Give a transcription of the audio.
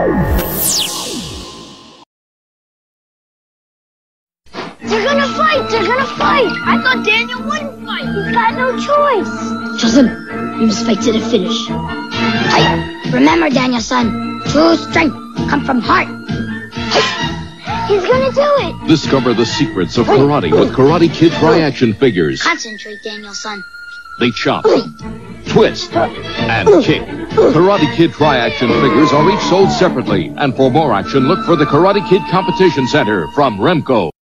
They're gonna fight! They're gonna fight! I thought Daniel wouldn't fight! He's got no choice! Chosen, you must fight to the finish. Hey, remember, Daniel-san, true strength comes from heart. Hey, he's gonna do it! Discover the secrets of karate with Karate Kid Tri-Action figures. Concentrate, Daniel-san. They chop, twist, and kick. Karate Kid Tri-Action figures are each sold separately. And for more action, look for the Karate Kid Competition Center from Remco.